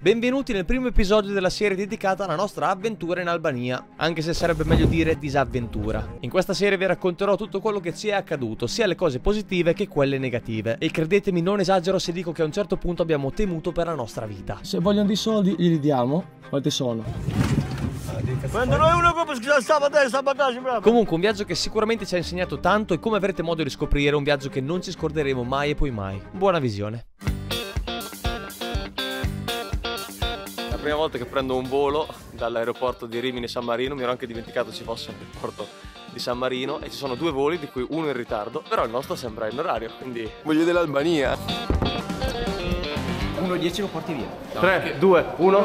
Benvenuti nel primo episodio della serie dedicata alla nostra avventura in Albania, anche se sarebbe meglio dire disavventura. In questa serie vi racconterò tutto quello che ci è accaduto, sia le cose positive che quelle negative. E credetemi, non esagero se dico che a un certo punto abbiamo temuto per la nostra vita. Se vogliono dei soldi, glieli diamo. Quanti sono? Comunque un viaggio che sicuramente ci ha insegnato tanto e, come avrete modo di scoprire, un viaggio che non ci scorderemo mai e poi mai. Buona visione. La prima volta che prendo un volo dall'aeroporto di Rimini San Marino, mi ero anche dimenticato ci fosse il porto di San Marino, e ci sono due voli di cui uno in ritardo, però il nostro sembra in orario, quindi voglio dell'Albania. 1:10 lo porti via. 3, 2, 1.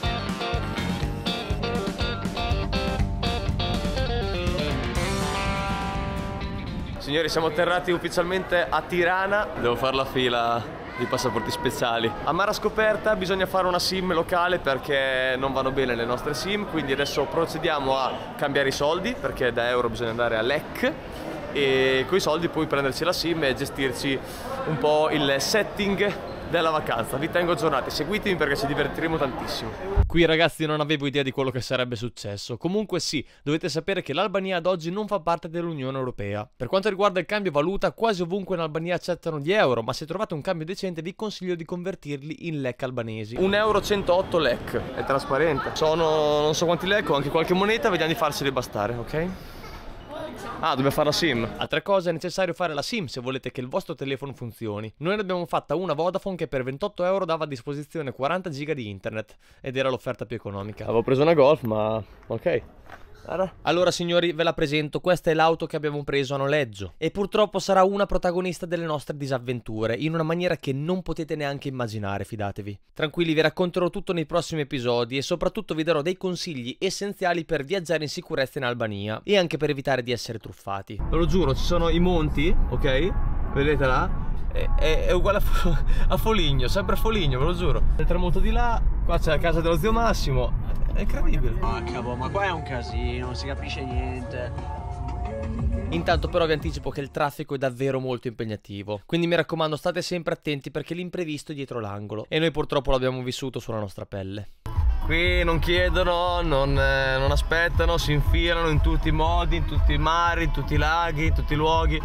Signori, siamo atterrati ufficialmente a Tirana. Devo fare la fila di passaporti speciali. A mara scoperta bisogna fare una SIM locale perché non vanno bene le nostre SIM, quindi adesso procediamo a cambiare i soldi perché da euro bisogna andare a lek, e con i soldi poi prenderci la SIM e gestirci un po' il setting della vacanza. Vi tengo aggiornati, seguitemi perché ci divertiremo tantissimo. Qui ragazzi non avevo idea di quello che sarebbe successo. Comunque sì, dovete sapere che l'Albania ad oggi non fa parte dell'Unione Europea. Per quanto riguarda il cambio valuta, quasi ovunque in Albania accettano gli euro, ma se trovate un cambio decente vi consiglio di convertirli in lek albanesi. 1 euro 108 lek, è trasparente. Sono non so quanti lek, ho anche qualche moneta, vediamo di farceli bastare, ok? Ah, dobbiamo fare la SIM. Altra cosa, è necessario fare la SIM se volete che il vostro telefono funzioni. Noi ne abbiamo fatta una Vodafone che per 28 euro dava a disposizione 40 giga di internet ed era l'offerta più economica. Avevo preso una Golf, ma ok. Allora signori, ve la presento, questa è l'auto che abbiamo preso a noleggio e purtroppo sarà una protagonista delle nostre disavventure in una maniera che non potete neanche immaginare, fidatevi. Tranquilli, vi racconterò tutto nei prossimi episodi e soprattutto vi darò dei consigli essenziali per viaggiare in sicurezza in Albania e anche per evitare di essere truffati. Ve lo giuro, ci sono i monti, ok? Vedete là? È uguale a Foligno, sempre a Foligno, ve lo giuro. Il tramonto di là, qua c'è la casa dello zio Massimo. È incredibile. Ah, cavolo, ma qua è un casino, non si capisce niente. Intanto però vi anticipo che il traffico è davvero molto impegnativo, quindi mi raccomando state sempre attenti perché l'imprevisto è dietro l'angolo e noi purtroppo l'abbiamo vissuto sulla nostra pelle. Qui non chiedono, non aspettano, si infilano in tutti i modi, in tutti i mari, in tutti i laghi, in tutti i luoghi.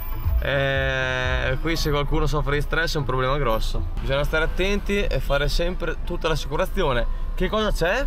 Qui se qualcuno soffre di stress è un problema grosso. Bisogna stare attenti e fare sempre tutta l'assicurazione. Che cosa c'è?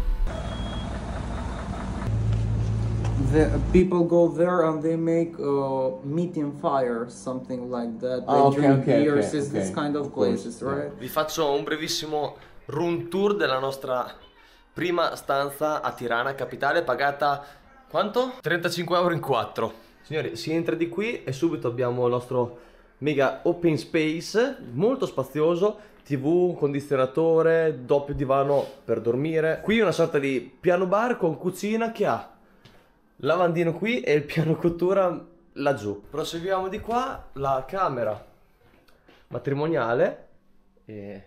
People go there and they make meeting fire, something like that. They drink beers, this kind of places, right? Vi faccio un brevissimo room tour della nostra prima stanza a Tirana, capitale, pagata quanto? 35 euro in 4. Signori, si entra di qui e subito abbiamo il nostro mega open space, molto spazioso, TV, condizionatore, doppio divano per dormire. Qui una sorta di piano bar con cucina che ha lavandino qui e il piano cottura laggiù. Proseguiamo di qua, la camera matrimoniale e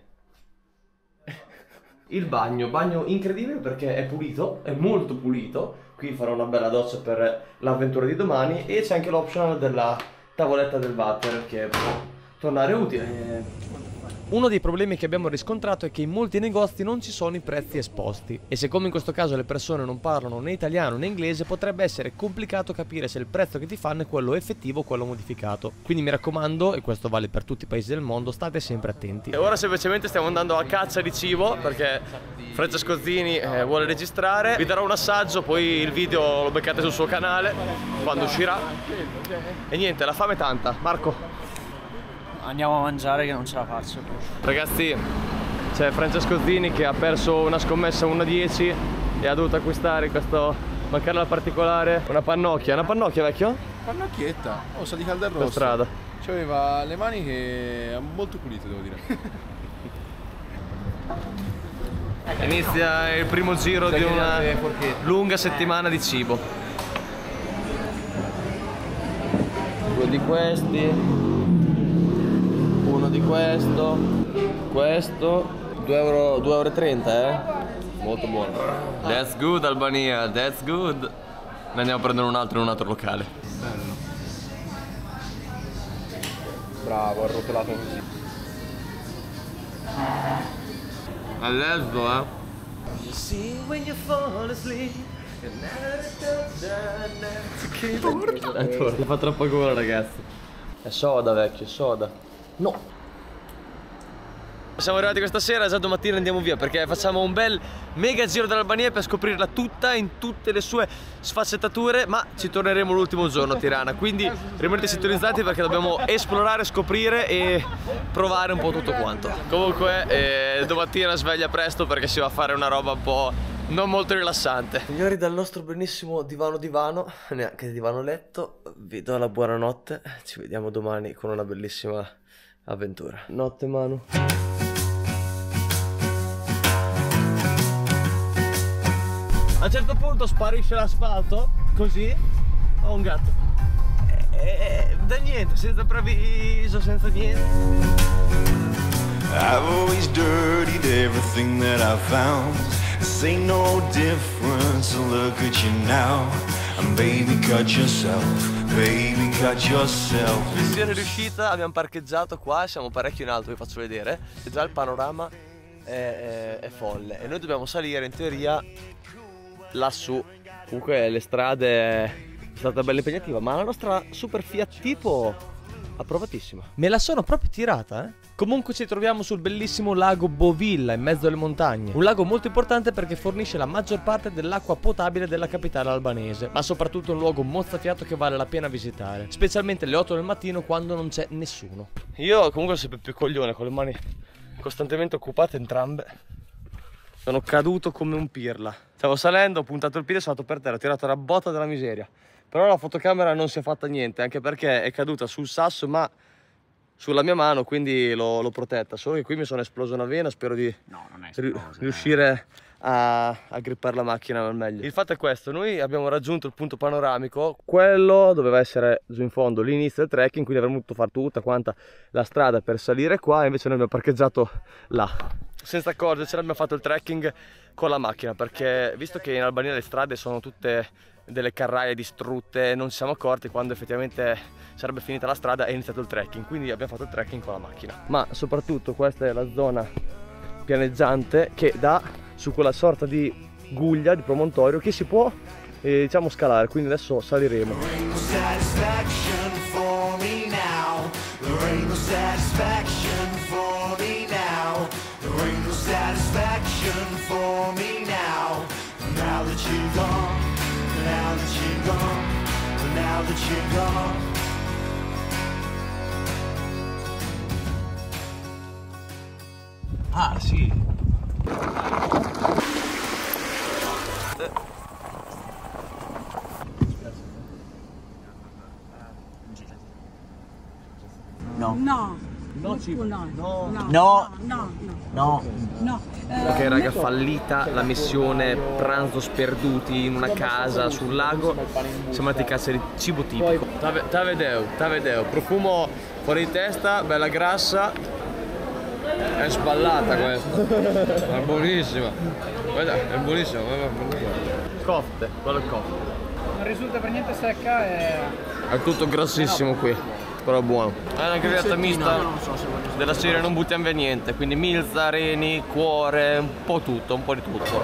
il bagno incredibile perché è pulito, è molto pulito. Qui farò una bella doccia per l'avventura di domani e c'è anche l'optional della tavoletta del water che può tornare utile. Uno dei problemi che abbiamo riscontrato è che in molti negozi non ci sono i prezzi esposti e siccome in questo caso le persone non parlano né italiano né inglese potrebbe essere complicato capire se il prezzo che ti fanno è quello effettivo o quello modificato. Quindi mi raccomando, e questo vale per tutti i paesi del mondo, state sempre attenti. E ora semplicemente stiamo andando a caccia di cibo perché Francesco Zini vuole registrare. Vi darò un assaggio, poi il video lo beccate sul suo canale quando uscirà. E niente, la fame è tanta. Marco, Andiamo a mangiare che non ce la faccio. ragazzi, c'è Francesco Zini che ha perso una scommessa 1-10 e ha dovuto acquistare questo, mancare la particolare, una pannocchia vecchio? Pannocchietta, sa di Calder Per Rosso. strada. C'aveva le mani che molto pulite, devo dire. Inizia il primo giro di una lunga settimana di cibo. Due di questi, uno di questo, 2,30 euro, molto buono. That's good Albania, that's good. Ne andiamo a prendere un altro in un altro locale. Bello. Bravo, arrotolato così. A Lesbo, mi fa troppo gola, ragazzi. È soda, vecchio, è soda. No. Siamo arrivati questa sera, già domattina andiamo via perché facciamo un bel mega giro dell'Albania per scoprirla tutta in tutte le sue sfaccettature, ma ci torneremo l'ultimo giorno a Tirana, quindi rimanete sintonizzati perché dobbiamo esplorare, scoprire e provare un po' tutto quanto. Comunque domattina sveglia presto perché si va a fare una roba un po' non molto rilassante. Signori, dal nostro benissimo divano, neanche divano letto, vi do la buonanotte, ci vediamo domani con una bellissima avventura. Notte Manu. A un certo punto sparisce l'asfalto, così, ho un gatto. Da niente, senza preavviso, senza niente. I've always dirtied everything that I found. This ain't no difference, so look at you now. And baby, cut yourself. Baby, cut yourself. Missione riuscita, abbiamo parcheggiato qua, siamo parecchio in alto, vi faccio vedere. E già il panorama è folle. E noi dobbiamo salire in teoria lassù. Comunque le strade è stata bella impegnativa, ma la nostra super Fiat Tipo approvatissima. Me la sono proprio tirata, Comunque ci troviamo sul bellissimo lago Bovilla in mezzo alle montagne. Un lago molto importante perché fornisce la maggior parte dell'acqua potabile della capitale albanese, ma soprattutto un luogo mozzafiato che vale la pena visitare, specialmente alle 8 del mattino quando non c'è nessuno. Io comunque sono sempre più coglione, con le mani costantemente occupate entrambe. Sono caduto come un pirla. Stavo salendo, ho puntato il piede, sono andato per terra, ho tirato la botta della miseria. Però la fotocamera non si è fatta niente, anche perché è caduta sul sasso, ma sulla mia mano, quindi l'ho protetta. Solo che qui mi sono esploso una vena, spero di riuscire a grippare la macchina al meglio. Il fatto è questo, noi abbiamo raggiunto il punto panoramico, quello doveva essere giù in fondo l'inizio del trekking, quindi avremmo dovuto fare tutta quanta la strada per salire qua, e invece noi abbiamo parcheggiato là. Senza accorgerci abbiamo fatto il trekking con la macchina, perché visto che in Albania le strade sono tutte delle carraie distrutte, non ci siamo accorti quando effettivamente sarebbe finita la strada e è iniziato il trekking, quindi abbiamo fatto il trekking con la macchina. Ma soprattutto questa è la zona pianeggiante che dà su quella sorta di guglia, di promontorio che si può diciamo scalare, quindi adesso saliremo. Ah, sì. No. No. No, sì. No. No. No. No. No. No. No. Ok raga, fallita la missione pranzo sperduti in una casa sul lago. Siamo andati a caccia di cibo tipico. Tavedeo, profumo fuori di testa, bella grassa. È sballata questa. È buonissima. Guarda, è buonissima. Kofte, quello è il kofte. Non risulta per niente secca e... È tutto grossissimo qui, però buono. È una grigliata mista della serie non buttiamo via niente, quindi milza, reni, cuore, un po' tutto, un po' di tutto.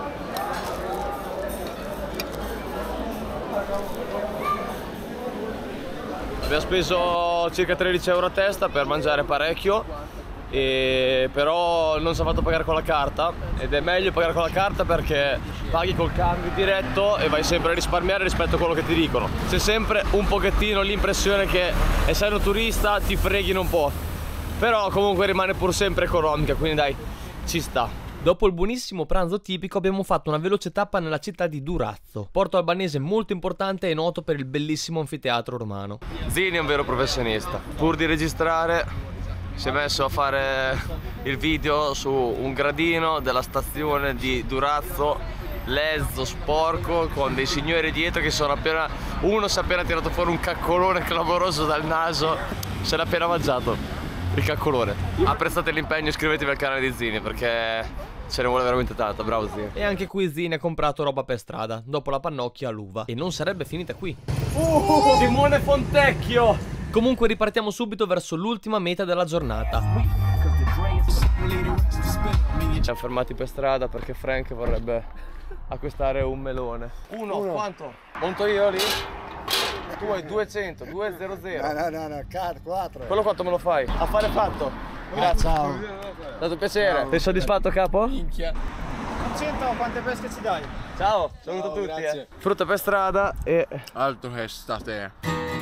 Abbiamo speso circa 13 euro a testa per mangiare parecchio, però non si è fatto pagare con la carta, ed è meglio pagare con la carta perché paghi col cambio diretto e vai sempre a risparmiare rispetto a quello che ti dicono. C'è sempre un pochettino l'impressione che essendo turista ti freghino un po', però comunque rimane pur sempre economica, quindi dai, ci sta. Dopo il buonissimo pranzo tipico abbiamo fatto una veloce tappa nella città di Durazzo, porto albanese molto importante e noto per il bellissimo anfiteatro romano. Zini è un vero professionista, pur di registrare si è messo a fare il video su un gradino della stazione di Durazzo, lezzo, sporco, con dei signori dietro che sono appena... Uno si è appena tirato fuori un caccolone clamoroso dal naso, se l'ha appena mangiato, il caccolone. Apprezzate l'impegno, iscrivetevi al canale di Zini perché ce ne vuole veramente tanto, bravo Zini. E anche qui Zini ha comprato roba per strada, dopo la pannocchia all'uva. E non sarebbe finita qui. Simone Fontecchio! Comunque ripartiamo subito verso l'ultima meta della giornata. Ci siamo fermati per strada perché Frank vorrebbe acquistare un melone. Uno. Quanto? Monto io lì? Tu hai 200, 200. No, 4. Quello quanto me lo fai? Affare fatto. Grazie. Ciao. È stato un piacere. Sei soddisfatto, capo? Minchia. 100 quante pesche ci dai? Ciao, saluto tutti. Grazie. Frutta per strada e... Altro che state.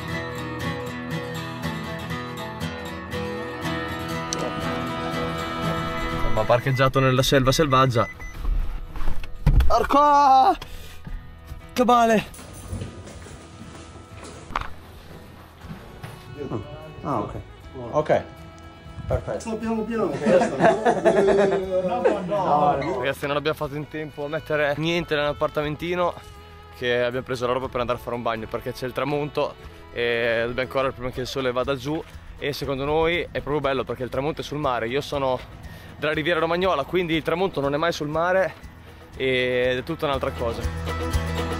Ma parcheggiato nella selva selvaggia. Arca! Che male! Ah, ok. Ok. Perfetto. Piano. Ragazzi, non abbiamo fatto in tempo a mettere niente nell'appartamentino, che abbiamo preso la roba per andare a fare un bagno perché c'è il tramonto e dobbiamo correre prima che il sole vada giù. E secondo noi è proprio bello perché il tramonto è sul mare. Io sono della Riviera Romagnola, quindi il tramonto non è mai sul mare ed è tutta un'altra cosa.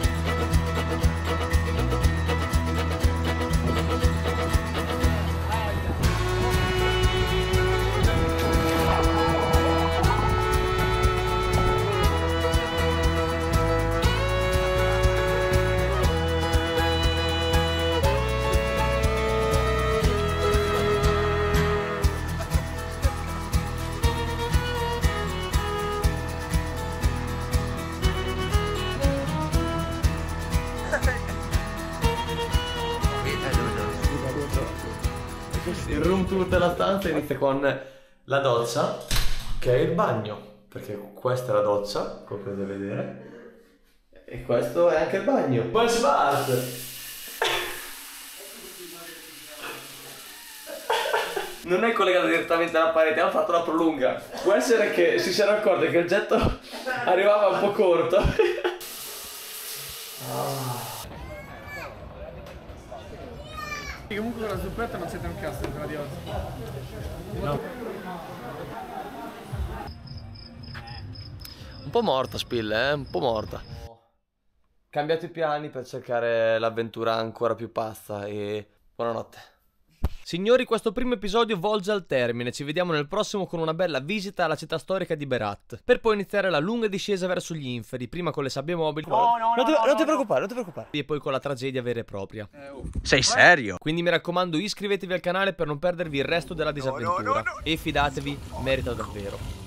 Il room tour della stanza inizia con la doccia, che è il bagno, perché questa è la doccia, come potete vedere, e questo è anche il bagno. Poi smart! Non è collegato direttamente alla parete, hanno fatto la prolunga. Può essere che si siano accorti che il getto arrivava un po' corto. Comunque con la zuppetta non siete un cazzo, quella di oggi. No. Un po' morta Spill, un po' morta. Cambiato i piani per cercare l'avventura ancora più pazza e buonanotte. Signori, questo primo episodio volge al termine, ci vediamo nel prossimo con una bella visita alla città storica di Berat, per poi iniziare la lunga discesa verso gli inferi, prima con le sabbie mobili. Non ti preoccupare. E poi con la tragedia vera e propria. Sei serio? Quindi mi raccomando, iscrivetevi al canale per non perdervi il resto della disavventura. E fidatevi, merita davvero.